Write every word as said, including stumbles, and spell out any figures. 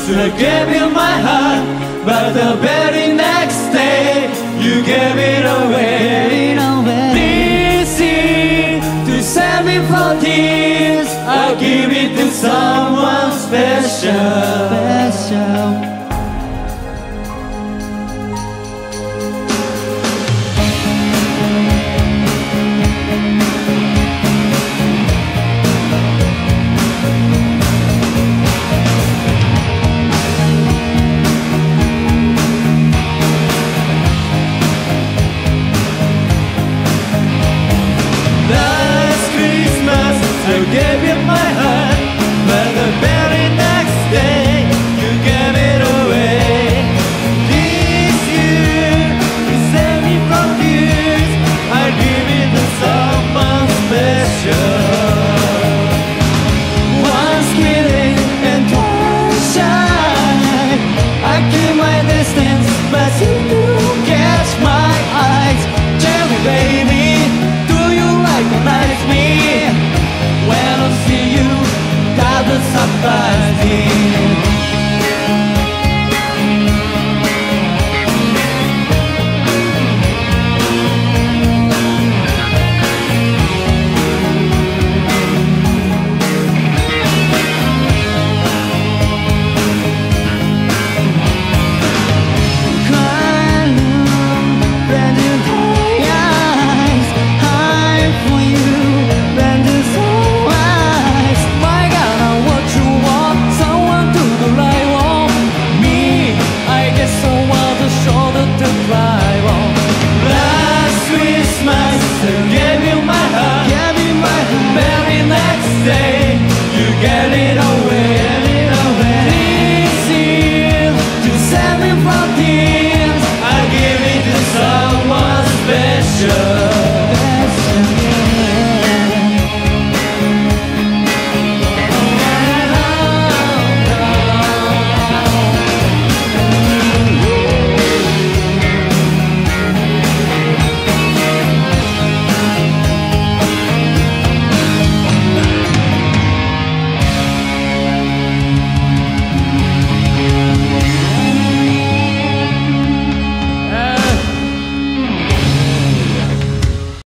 I gave you my heart, but the very next day you gave it away. Easy to save me from tears, I'll give it to someone special. special. I gave you my heart, but the very next day you gave it away. This year you saved me from tears, I give it to someone special. Once killing and twice shy, I keep my distance, but you do catch my eyes. Tell me, baby, do you recognize me? When I see you, that will surprise me.